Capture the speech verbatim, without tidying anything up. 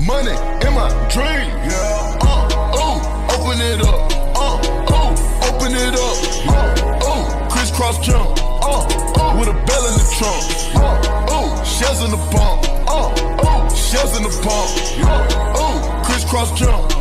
money in my dream. Yeah. Uh, oh, open it up. Uh, oh, open it up. Uh, oh, crisscross jump. Uh, oh, with a bell in the trunk. Uh, oh, shells in the pump. Uh, oh, shells in the pump. Uh, oh, crisscross jump.